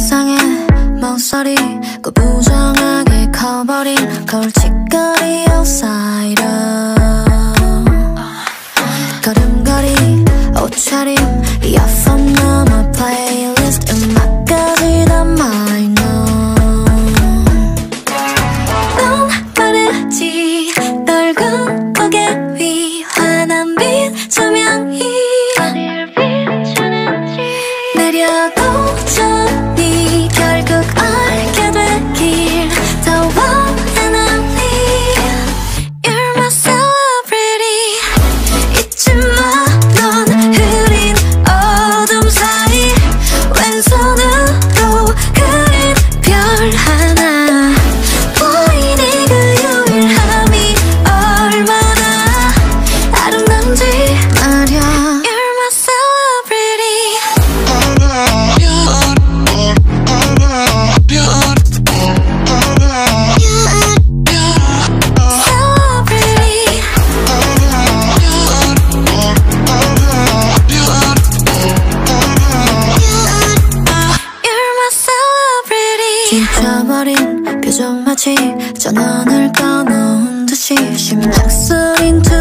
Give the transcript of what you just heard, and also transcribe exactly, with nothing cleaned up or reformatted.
세상에 멍소리 꾸부정하게 커버린 걸칫거리 outsider 걸음걸이 옷차림 이어폰 넘어 플레이리스트 음악까지 다 minor 넌 빠르지 넓은 고개 위 환한 빛 조명이 내려도 전이 결국 알게 되길 더 원하는 니 You're my celebrity 잊지 마 넌 흐린 어둠 사이 왼손으로 그린 별 하나 보이니 그 유일함이 얼마나 아름다운지 말야 You're my celebrity 지쳐버린 표정 마치 전원을 꺼놓은 듯이 심장 소린